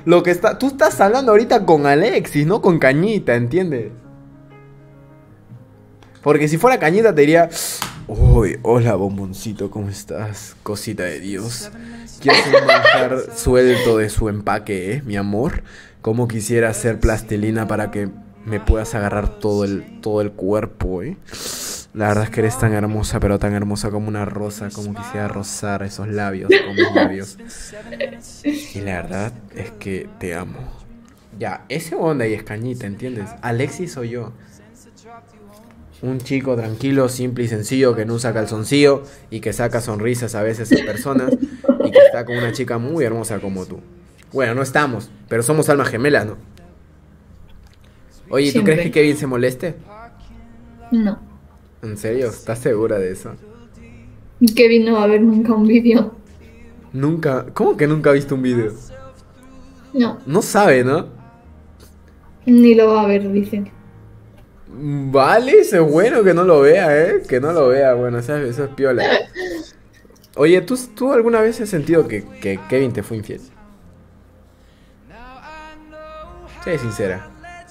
Lo que está... Tú estás hablando ahorita con Alexis, no con Cañita, ¿entiendes? Porque si fuera Cañita te diría... Uy, hola bomboncito, ¿cómo estás? Cosita de Dios. ¿Quieres un manjar suelto de su empaque, mi amor? ¿Cómo quisiera hacer plastilina para que me puedas agarrar todo el cuerpo, La verdad es que eres tan hermosa, pero tan hermosa como una rosa. Como quisiera rozar esos labios con mis labios. Y la verdad es que te amo. Ya, ese onda y es Cañita, ¿entiendes? Alexis soy yo. Un chico tranquilo, simple y sencillo, que no usa calzoncillo y que saca sonrisas a veces en personas y que está con una chica muy hermosa como tú. Bueno, no estamos, pero somos almas gemelas, ¿no? Oye, ¿tú crees que Siempre. Kevin se moleste? No. ¿En serio? ¿Estás segura de eso? Kevin no va a ver nunca un vídeo. Nunca... ¿Cómo que nunca ha visto un video? No. No sabe, ¿no? Ni lo va a ver, dicen. Vale, eso es bueno que no lo vea, ¿eh? Que no lo vea, bueno, eso es piola. Oye, ¿tú alguna vez has sentido que Kevin te fue infiel? Sé sincera.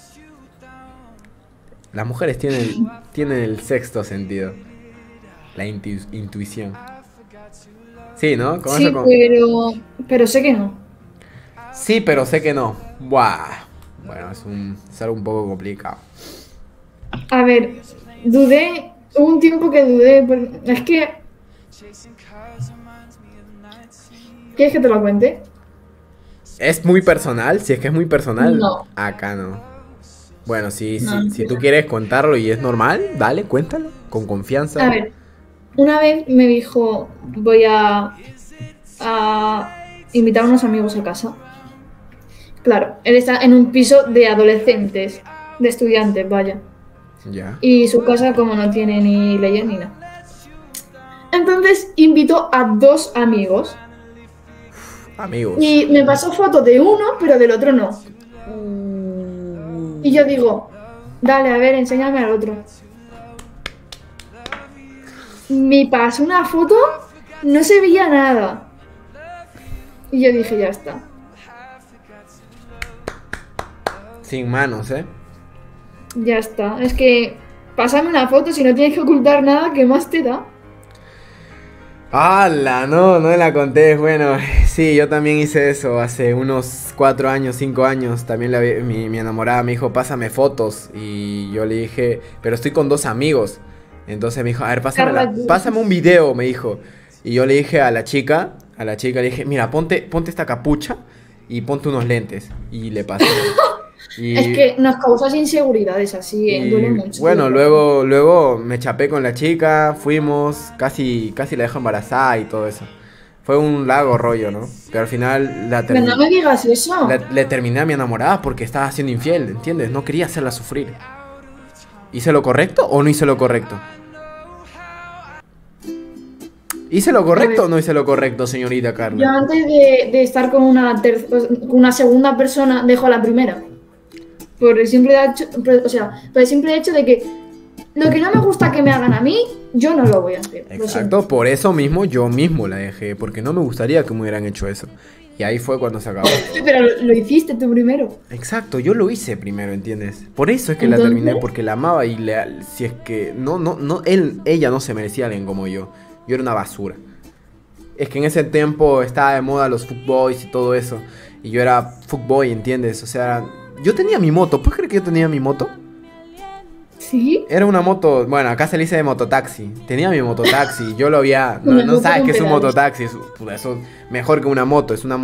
Las mujeres tienen el sexto sentido. La intuición. Sí, ¿no? Con eso Sí, con... pero sé que no. Sí, pero sé que no. Buah. Bueno, es algo un poco complicado. A ver, dudé, hubo un tiempo que dudé, es que, ¿quieres que te lo cuente? Es muy personal. Si es que es muy personal, No, acá no. Bueno, no, si tú quieres contarlo y es normal, dale, cuéntalo. Con A confianza. ver, una vez me dijo, voy a invitar a unos amigos a casa. Claro, él está en un piso de adolescentes, de estudiantes, vaya. Ya. Y su casa como no tiene ni leyes ni nada. Entonces invitó a dos amigos Amigos. y me pasó fotos de uno, pero del otro no. Y yo digo, dale, a ver, enséñame al otro. Me pasó una foto, no se veía nada. Y yo dije, ya está. Sin manos, ¿eh? Ya está. Es que pásame una foto si no tienes que ocultar nada, ¿qué más te da? ¡Hala! No la conté. Bueno, sí, yo también hice eso hace unos 4 años, 5 años. También mi enamorada me dijo, pásame fotos. Y yo le dije, pero estoy con dos amigos. Entonces me dijo, a ver, Carla, pásame un video, me dijo. Y yo le dije a la chica le dije, mira, ponte esta capucha y ponte unos lentes. Y le pasé. es Y que nos causas inseguridades así, duele Y mucho. bueno, luego me chapé con la chica, fuimos, casi la dejo embarazada y todo eso. Fue un largo rollo, ¿no? Pero al final Pero no me digas eso. le terminé a mi enamorada porque estaba siendo infiel, ¿entiendes? No quería hacerla sufrir. ¿Hice lo correcto o no hice lo correcto? ¿Hice lo A correcto ver, o no hice lo correcto, señorita yo Carla? antes de estar con con una segunda persona, dejo a la primera. Por el simple hecho, o sea, por el simple hecho de que lo que no me gusta que me hagan a mí, yo no lo voy a hacer. Lo siento. Exacto, por eso mismo yo mismo la dejé, porque no me gustaría que me hubieran hecho eso. Y ahí fue cuando se acabó. Pero lo hiciste tú primero. Exacto, yo lo hice primero, ¿entiendes? Por eso es que la terminé, Entonces, porque la amaba y si es que ella no se merecía a alguien como yo. Yo era una basura. Es que en ese tiempo estaba de moda los fuckboys y todo eso. Y yo era fuckboy, ¿entiendes? O sea, yo tenía mi moto. ¿Puedes creer que yo tenía mi moto? sí, Era una moto, bueno, acá se le dice de mototaxi. Tenía mi mototaxi, yo lo había. No, una no moto sabes con qué es un pedales. mototaxi, puta, eso mejor que una moto. Es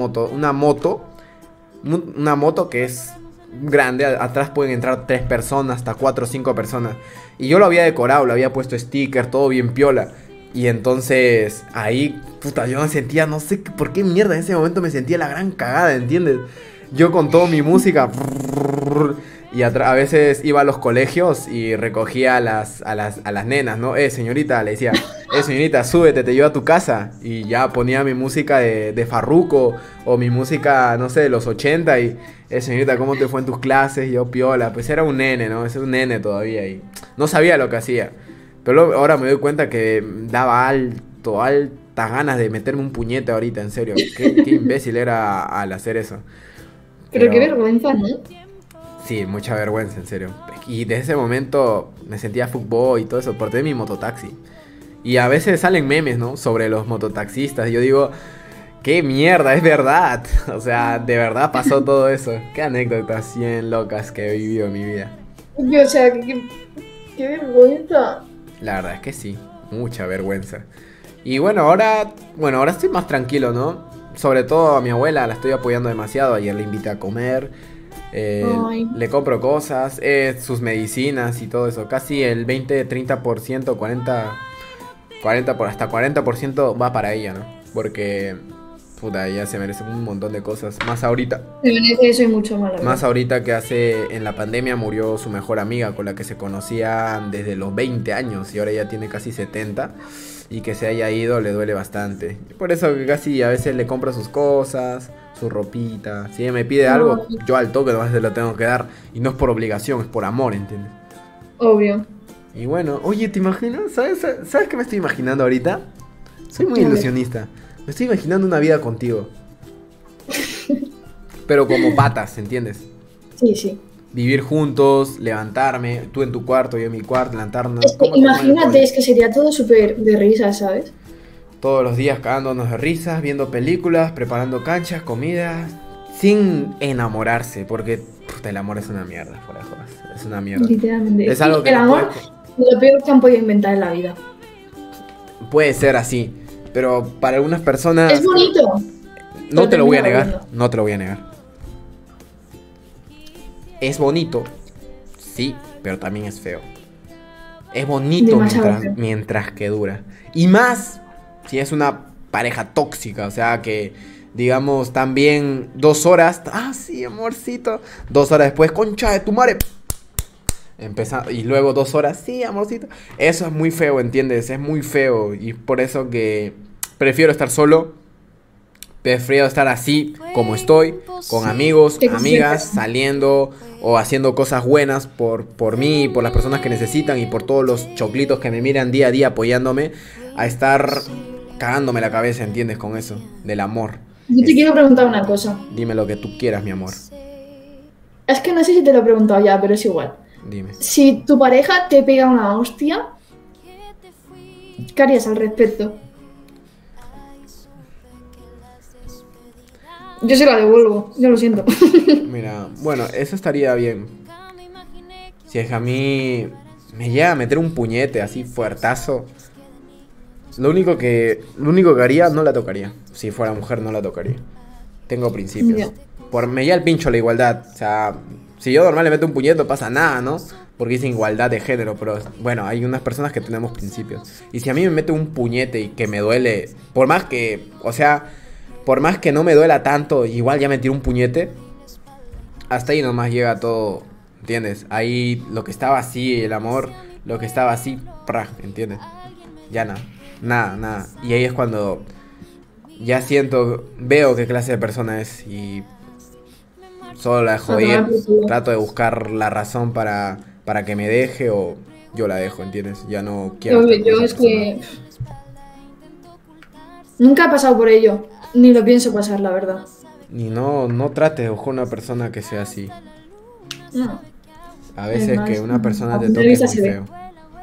una moto que es grande. Atrás pueden entrar 3 personas, hasta 4 o 5 personas. Y yo lo había decorado, le había puesto sticker, todo bien piola. Y entonces ahí, puta, yo me sentía, no sé por qué mierda, en ese momento me sentía la gran cagada, ¿entiendes? Yo con toda mi música. Y a veces iba a los colegios y recogía a las nenas, ¿no? Señorita, le decía, señorita, súbete, te llevo a tu casa. Y ya ponía mi música de Farruko o mi música, no sé, de los 80 y, señorita, ¿cómo te fue en tus clases? Y yo, piola, pues era un nene, ¿no? Es un nene todavía y no sabía lo que hacía. Pero ahora me doy cuenta que daba altas ganas de meterme un puñete ahorita, en serio. Qué imbécil era al hacer eso. Pero qué Pero vergüenza, ¿no? sí, mucha vergüenza, en serio. Y desde ese momento me sentía fuckboy y todo eso, por tener mi mototaxi. Y a veces salen memes, ¿no? Sobre los mototaxistas. Y yo digo, qué mierda, es verdad. O sea, de verdad pasó todo eso. Qué anécdotas bien locas que he vivido en mi vida. O sea, qué vergüenza. La verdad es que sí, mucha vergüenza. Y bueno, ahora estoy más tranquilo, ¿no? Sobre todo a mi abuela la estoy apoyando demasiado. Ayer le invité a comer, Ay, le compro cosas, sus medicinas y todo eso. Casi el 20, 30%, 40 por hasta 40% va para ella, ¿no? Porque puta, ella se merece un montón de cosas. me merece eso y mucho más, la verdad. Más ahorita que hace en la pandemia murió su mejor amiga con la que se conocían desde los 20 años y ahora ya tiene casi 70 y que se haya ido le duele bastante. Por eso que casi a veces le compro sus cosas, su ropita. Si ella me pide algo, Ay, yo al toque nomás se lo tengo que dar y no es por obligación, es por amor, ¿entiendes? obvio. Y bueno, oye, ¿te imaginas? ¿Sabes qué me estoy imaginando ahorita? Soy muy A ver. ilusionista. Me estoy imaginando una vida contigo. Pero como patas, ¿entiendes? Sí, sí. Vivir juntos, levantarme, tú en tu cuarto, yo en mi cuarto, levantarnos. Es que ¿Cómo te fue en el imagínate, cole? es que sería todo súper de risa, ¿sabes? Todos los días cagándonos de risas, viendo películas, preparando canchas, comidas, sin enamorarse, porque puta, el amor es una mierda, fuera de jodas, es una mierda. Literalmente. Es algo que El no amor es lo peor que han podido inventar en la vida. puede ser así, pero para algunas Es personas bonito. no pero te lo voy a termina negar, aburriendo. no te lo voy a negar. Es bonito, sí, pero también es feo. Es bonito Demasiado feo. mientras que dura. Y más si es una pareja tóxica, o sea que, digamos, también 2 horas. Ah, sí, amorcito. 2 horas después, concha de tu madre. Y luego 2 horas, sí, amorcito. Eso es muy feo, ¿entiendes? Es muy feo. Y por eso que prefiero estar solo. Prefiero estar así como estoy, con amigos, Te amigas, concentras. saliendo o haciendo cosas buenas por mí, por las personas que necesitan y por todos los choclitos que me miran día a día apoyándome, a estar cagándome la cabeza, ¿entiendes? Con eso, del amor. Yo te Es- quiero preguntar una cosa. Dime lo que tú quieras, mi amor. Es que no sé si te lo he preguntado ya, pero es igual. Dime. Si tu pareja te pega una hostia, ¿qué harías al respecto? Yo se la devuelvo, yo lo siento. Mira, bueno, eso estaría bien. Si es que a mí me llega a meter un puñete así fuertazo, lo único que haría, no la tocaría. Si fuera mujer, no la tocaría. Tengo principios. Ya. Me llega el pincho la igualdad. O sea, si yo normal le meto un puñete, no pasa nada, ¿no? Porque es igualdad de género. Pero bueno, hay unas personas que tenemos principios. Y si a mí me mete un puñete y que me duele, por más que, o sea, por más que no me duela tanto, igual ya me tiro un puñete. Hasta ahí nomás llega todo, ¿entiendes? Ahí lo que estaba así, el amor, lo que estaba así, ¿entiendes? Ya nada, nada, nada. Y ahí es cuando ya veo qué clase de persona es y solo la dejo A tomar ir. por culo. Trato de buscar la razón para que me deje o yo la dejo, ¿entiendes? Ya no quiero estar con Yo esa es persona. que nunca he pasado por ello, ni lo pienso pasar, la verdad. Y no trates de buscar una persona que sea así. No. A veces Además, que una persona a te simple toque es vista muy se ve. feo.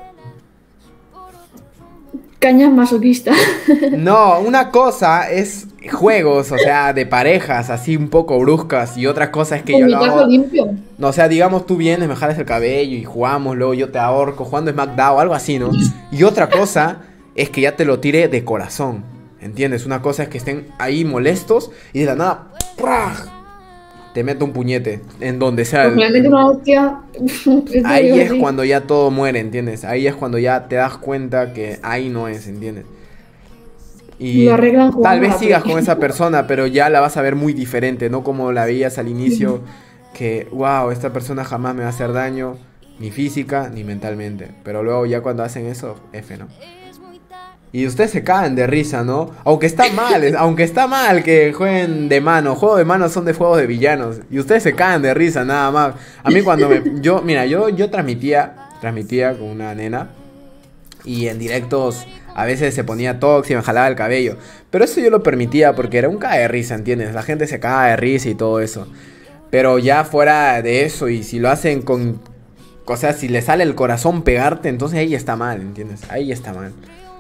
Cañas masoquista. No, una cosa es juegos, o sea, de parejas, así un poco bruscas, y otra cosa es que yo lo Puñetazo hago. limpio. No, o sea, digamos, tú vienes, me jalas el cabello y jugamos, luego yo te ahorco, jugando SmackDown o algo así, ¿no? Y otra cosa es que ya te lo tire de corazón, ¿entiendes? Una cosa es que estén ahí molestos y de la nada, ¡praj! Te meto un puñete, en donde sea. Porque le mete una hostia. Esto Ahí digo es así. cuando ya todo muere, ¿entiendes? Ahí es cuando ya te das cuenta que ahí no es, ¿entiendes? Y Lo arreglan jugando tal a vez la sigas Play. con esa persona, pero ya la vas a ver muy diferente, no como la veías al inicio, que, wow, esta persona jamás me va a hacer daño, ni física ni mentalmente. Pero luego ya cuando hacen eso, F, ¿no? Y ustedes se caen de risa, ¿no? Aunque está mal que jueguen de mano. Juegos de mano son de juegos de villanos. Y ustedes se caen de risa, nada más. A mí cuando yo transmitía con una nena. Y en directos a veces se ponía tóxica, me jalaba el cabello. Pero eso yo lo permitía porque era un cae de risa, ¿entiendes? La gente se cae de risa y todo eso. Pero ya fuera de eso, y si lo hacen con... O sea, si le sale el corazón pegarte, entonces ahí está mal, ¿entiendes? Ahí está mal.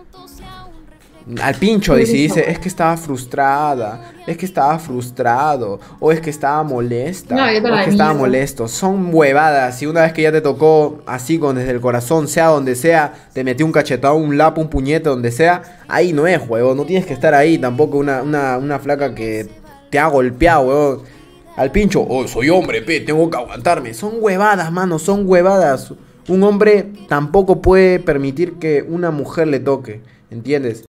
Al pincho, y si dice, es que estaba frustrada, es que estaba frustrado, o es que estaba molesta, No, o es que estaba molesto. Son huevadas. Si una vez que ya te tocó así con desde el corazón, sea donde sea, te metió un cachetado, un lapo, un puñete, donde sea, ahí no es, huevón. No tienes que estar ahí tampoco una flaca que te ha golpeado, huevón. Al pincho, oh, soy hombre, tengo que aguantarme. Son huevadas, mano, son huevadas. Un hombre tampoco puede permitir que una mujer le toque, ¿entiendes?